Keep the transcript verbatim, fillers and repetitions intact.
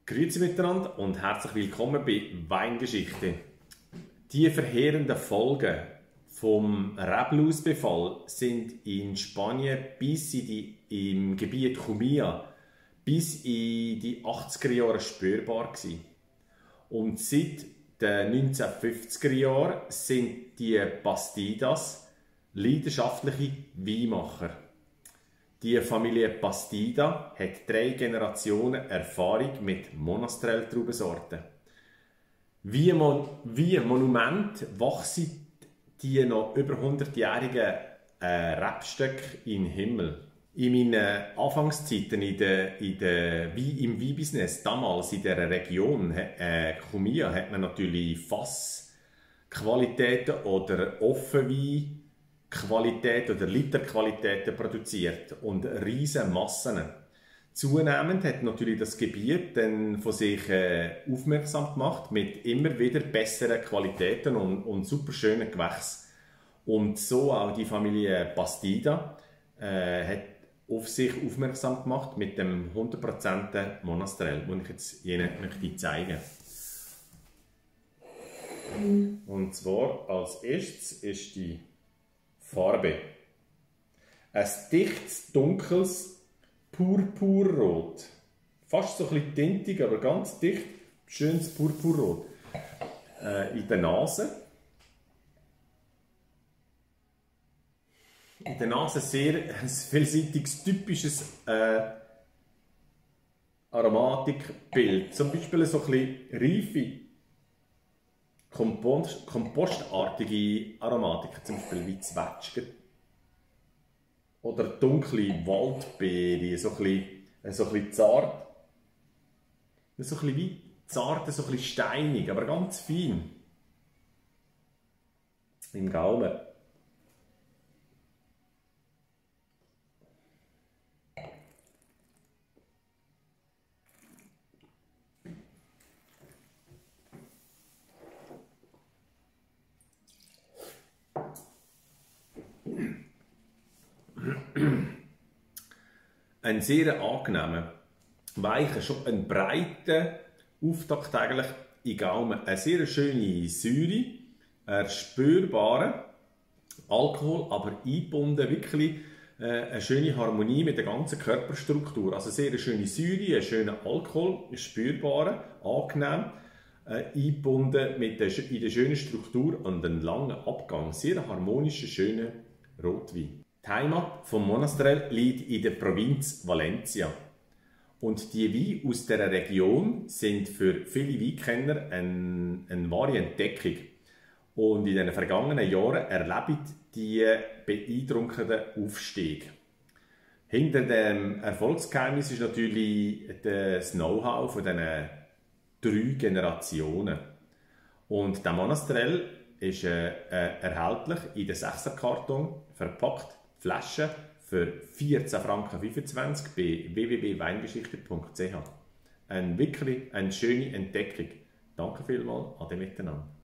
Grüezi miteinander und herzlich willkommen bei Weingeschichte. Die verheerenden Folgen vom Reblausbefall sind in Spanien bis in die, im Gebiet Jumilla bis in die achtziger Jahre spürbar gewesen. Und seit den neunzehnhundertfünfziger Jahren sind die Bastidas leidenschaftliche Weinmacher. Die Familie Bastida hat drei Generationen Erfahrung mit Monastrell-Traubensorten. Wie, Mon wie Monument wachsen die noch über hundertjährigen äh, Rebstöcke in den Himmel. In meinen Anfangszeiten in der, in der, wie im Weinbusiness, damals in dieser Region, äh, Jumilla, hat man natürlich Fassqualitäten oder Offenwein Qualität oder Literqualitäten produziert und riesige Massen. Zunehmend hat natürlich das Gebiet dann von sich äh, aufmerksam gemacht mit immer wieder besseren Qualitäten und, und super schönen Gewächsen. Und so auch die Familie Bastida äh, hat auf sich aufmerksam gemacht mit dem hundert Prozent Monastrell, das ich jetzt Ihnen möchte zeigen. Und zwar als erstes ist die Farbe. Ein dichtes, dunkles Purpurrot. Fast so ein bisschen tintig, aber ganz dicht, schönes Purpurrot. Äh, in der Nase. In der Nase sehr ein vielseitiges, typisches äh, Aromatikbild. Zum Beispiel so ein bisschen reife, Kompost, kompostartige Aromatiken, zum Beispiel wie Zwetschgen oder dunkle Waldbeere, so ein bisschen, so ein bisschen zart, so ein bisschen wie zart, so ein bisschen steinig, aber ganz fein im Gaumen. Ein sehr angenehmer, weicher, schon ein breiter Auftakt eigentlich in Gaumen. Eine sehr schöne Säure, ein spürbarer Alkohol, aber eingebunden wirklich äh, eine schöne Harmonie mit der ganzen Körperstruktur. Also sehr eine schöne Säure, ein schöner Alkohol, ein spürbarer, angenehm, äh, eingebunden mit der, in der schönen Struktur und einem langen Abgang. Sehr harmonischer, schöner Rotwein. Die Heimat vom Monastrell liegt in der Provinz Valencia. Und die Weine aus dieser Region sind für viele Weinkenner eine, eine wahre Entdeckung. Und in den vergangenen Jahren erleben die beeindruckenden Aufstieg. Hinter dem Erfolgsgeheimnis ist natürlich das Know-how von diesen drei Generationen. Und der Monastrell ist äh, äh, erhältlich in den Sechser-Karton verpackt. Flaschen für vierzehn Franken fünfundzwanzig bei w w w punkt weingeschichte punkt c h. Eine wirklich eine schöne Entdeckung. Danke vielmals, ade miteinander.